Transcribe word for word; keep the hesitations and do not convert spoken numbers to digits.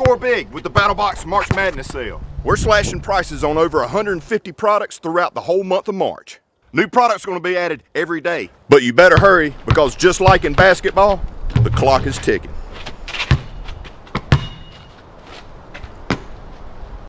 score big with the BattleBox March Madness sale. We're slashing prices on over one hundred fifty products throughout the whole month of March. New products are going to be added every day. But you better hurry, because just like in basketball, the clock is ticking.